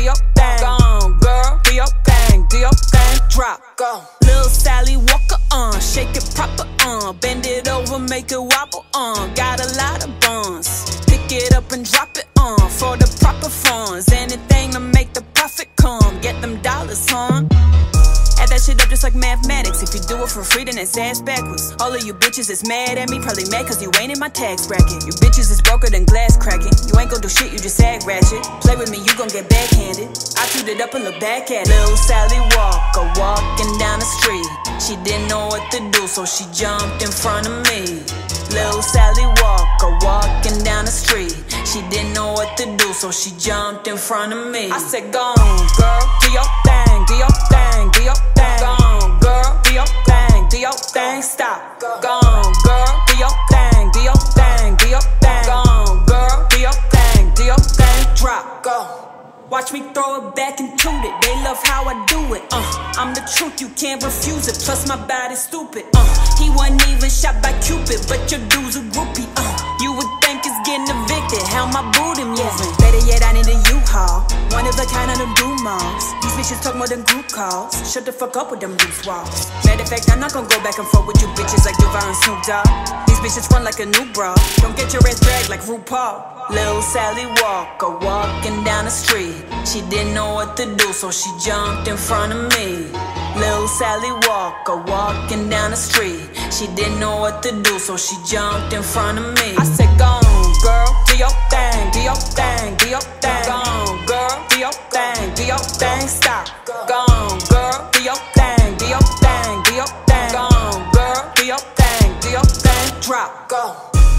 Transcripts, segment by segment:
your thing. Go on, girl, do your thing, drop. Go. Lil Sally Walker, shake it proper, bend it over, make it wobble, got a lot of buns. Pick it up and drop it, for the proper funds. Anything to make the profit come, get them dollars, Add that shit up just like mathematics. If you do it for free, then it's ass backwards. All of you bitches is mad at me, probably mad cause you ain't in my tax bracket. You bitches is broker than glass cracking. You ain't gon' do shit, you just act ratchet. Play with me, you gon' get backhanded. I chewed it up and look back at it. Lil Sally Walker walking down the street. She didn't know what to do, so she jumped in front of me. Lil Sally Walker walking down the street. She didn't know what to do, so she jumped in front of me. I said, go on, girl, do your thing, do your thing, do your thing. Go on, girl, do your thing, do your thing, stop. Go on, girl, do your thing, do your thing, do your thing. Go on, girl, do your thing, drop. Go. Watch me throw it back and toot it. They love how I do it. I'm the truth, you can't refuse it. Plus my body's stupid. He wasn't even shot by Cupid, but your dude's a groupie. You would think it's getting evicted. How my booty moving? Better yet, I need a U-Haul. One of a kind of them do malls. These bitches talk more than group calls. Shut the fuck up with them loose walls. Matter of fact, I'm not gonna go back and forth with you bitches like Duval and Snoop Dogg. These bitches run like a new bra. Don't get your ass dragged like RuPaul. Lil Sally Walker walking down the street. She didn't know what to do, so she jumped in front of me. Lil Sally Walker walking down the street. She didn't know what to do, so she jumped in front of me. I said, go on, girl, do your thing, do your thing, do your thing. Go on, girl, do your thing, stop. Go on, girl, do your thing, do your thing, do your thing. Go on, girl, do your thing, drop. Go,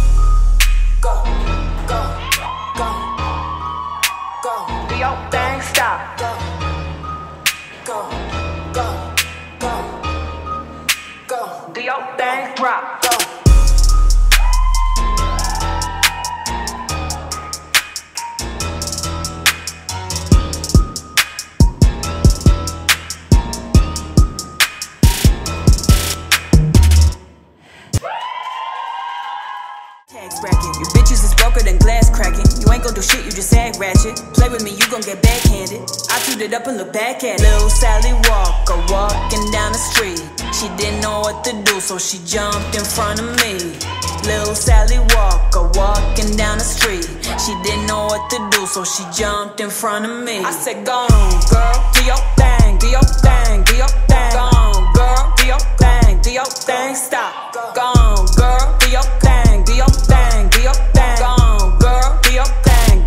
go, go, go, go. Do your thing, stop. Go, go, go, go, go. Do your thing, drop. Go. You bitches is broker than glass cracking. You ain't gon' do shit, you just act ratchet. Play with me, you gon' get backhanded. I chewed it up and look back at it. Lil Sally Walker walking down the street. She didn't know what to do, so she jumped in front of me. Lil Sally Walker walking down the street. She didn't know what to do, so she jumped in front of me. I said, go on, girl, do your thing, do your thing, do your thing. Go on, girl, do your thing, stop. Go on, girl, do your thing, do your thing, do your thing. Go on, girl, do your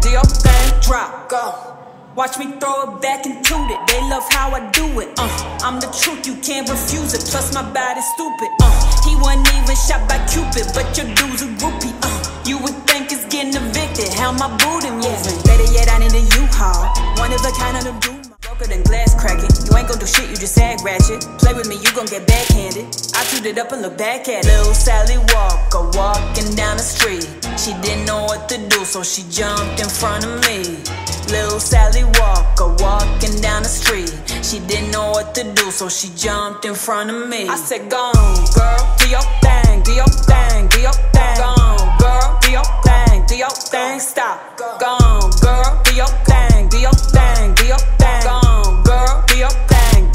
thing, drop. Go. Watch me throw it back and toot it. They love how I do it. I'm the truth, you can't refuse it. Plus my body's stupid. He wasn't even shot by Cupid, but your dude's a groupie. You would think it's getting evicted. How my booty moving? Better yet, I need a U-Haul. One of a kind of them do. Broker than glass cracking. You ain't gon' do shit, you just act ratchet. Play with me, you gon' get backhanded. I chewed it up and look back at it. Lil Sally Walker walking down the street. She didn't know what to do, so she jumped in front of me. Lil Sally Walker walking down the street. She didn't know what to do, so she jumped in front of me. I said, go on, girl, do your thing, do your thing, do your thing. Go on, girl, do your thing, stop. Go on, girl, do your thing, do your thing, do your thing. Go on, girl, do your thing,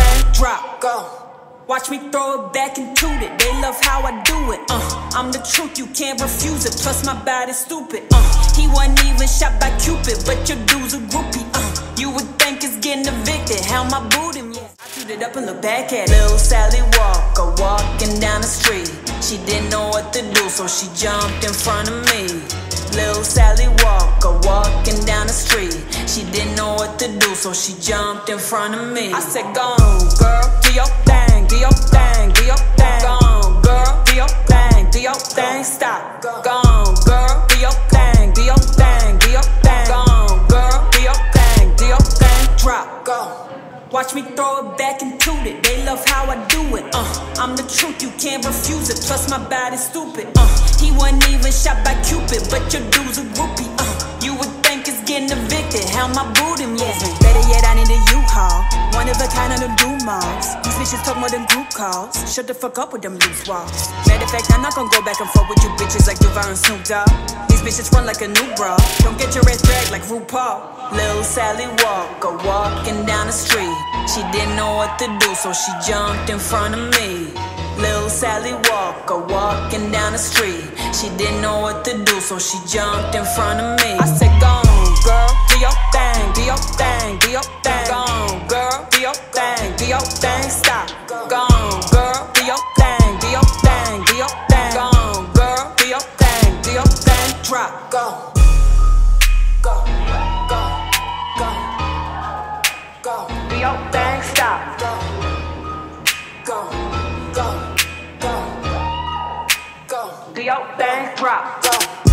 drop. Go. Watch me throw it back and toot it. They love how I do it. I'm the truth, you can't refuse it. Plus my body's stupid. He wasn't even shot by Cupid, but your dude's a groupie. You would think it's getting evicted. How my booty moves? I chewed it up and look back at it. Lil Sally Walker walking down the street. She didn't know what to do, so she jumped in front of me. Lil Sally Walker walking down the street. She didn't know what to do, so she jumped in front of me. I said, go on, girl, do your thing, do your thing, do your thing. Go on, girl, do your thing, stop. Go on, girl, do your thing, do your thing, do your thing. Go on, girl, do your thing, drop. Go. Watch me throw it back and toot it. They love how I do it. I'm the truth, you can't refuse it. Plus my body's stupid. He wasn't even shot by Cupid, but your dude's a groupie. You would think it's getting evicted. How my booty moving? Better yet, I need a U-Haul. One One of a kind of them do malls. These bitches talk more than group calls. Shut the fuck up with them loose walls. Matter of fact, I'm not gonna go back and forth with you bitches like Duval and Snoop Dogg. These bitches run like a new bra. Don't get your ass dragged like RuPaul. Lil' Sally Walker walking down the street. She didn't know what to do, so she jumped in front of me. Lil' Sally Walker walking down the street. She didn't know what to do, so she jumped in front of me. I said, go on, girl, do your thing, do your thing, do your thing. Go on, girl, do your thing, do your thing, stop. Go on, girl, do your thing, do your thing, do your thing. Go on, girl, do your thing, do your thing, drop. Go, go, go, go, go. Do your thing, stop. Go, go, go, go, go. Do your thing, drop. Go.